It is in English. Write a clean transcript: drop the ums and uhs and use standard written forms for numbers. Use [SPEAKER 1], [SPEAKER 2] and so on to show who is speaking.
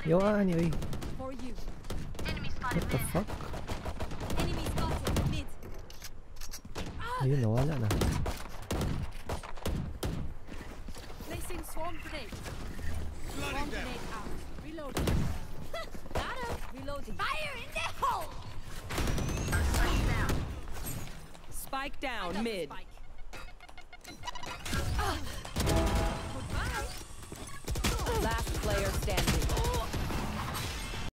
[SPEAKER 1] Yo, anyway.
[SPEAKER 2] For you.
[SPEAKER 1] What the fuck?
[SPEAKER 2] Enemy spotted. Mid.
[SPEAKER 1] Ayun, nawala na.
[SPEAKER 2] Placing swarm grenade. Swarm grenade out. Reloading. Got him. Reloading. Fire in the hole.
[SPEAKER 3] Spike down mid.
[SPEAKER 2] Spike. Goodbye.
[SPEAKER 3] Last player standing.